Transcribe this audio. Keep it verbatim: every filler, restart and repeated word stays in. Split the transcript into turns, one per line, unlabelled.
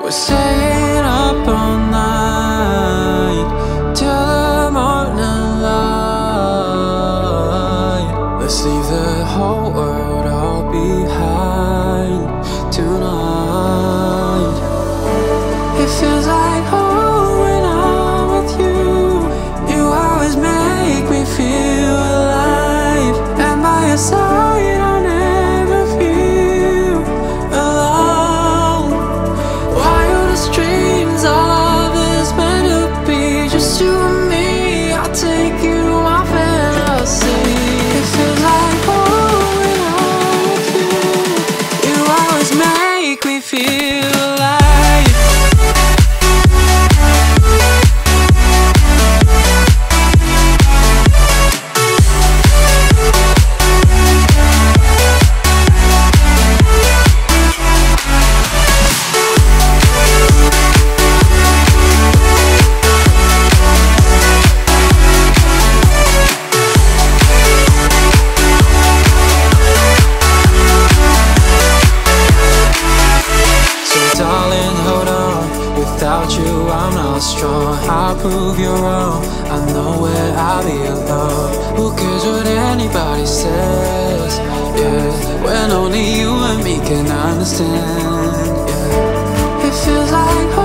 We're staying up all night till the morning light. Let's leave the whole world all behind tonight. It feels like home when I'm with you. You always make me feel alive, and by your side I'll never feel alone. Wild as dreams, our love is meant to be just you and me. I'll take you to my fantasy. It feels like home when I'm with you. You always make me feel alive. Without you, I'm not strong. I'll prove you wrong. I know where I belong. Who cares what anybody says? Yeah, when only you and me can understand. Yeah, it feels like home.